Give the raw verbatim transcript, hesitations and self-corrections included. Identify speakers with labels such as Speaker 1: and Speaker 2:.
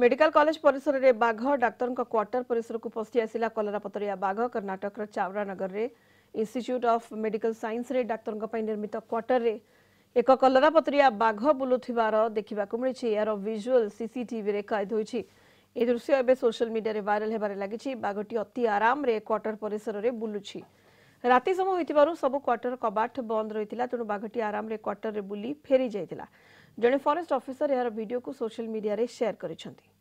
Speaker 1: Medical college परिसर में बाघ डाक्तर क्वार्टर परिसर को पशि आसला कलरापतरिया बाघ कर्नाटक चावरा नगर रे इंस्टीट्यूट ऑफ मेडिकल साइंस रे डाक्तर निर्मित क्वार्टर रे एक कलरापतरिया बाघ बुलुथिबार देखा मिली। यार विजुअल सीसीटीवी रे कैद होइछि। ए दृश्य एबे सोशल मीडिया रे वायरल हेबारे लागिछि। बाघटी अति आराम रे क्वार्टर परिसर रे बुलुछि। राति समय होइतिबारु सब क्वार्टर कबाट बंद रहितिला, तेणु बाघटी आराम रे क्वार्टर रे बुली फेरी जाइतिला। जणे फॉरेस्ट ऑफिसर यार वीडियो को सोशल मीडिया रे शेयर करिसंती।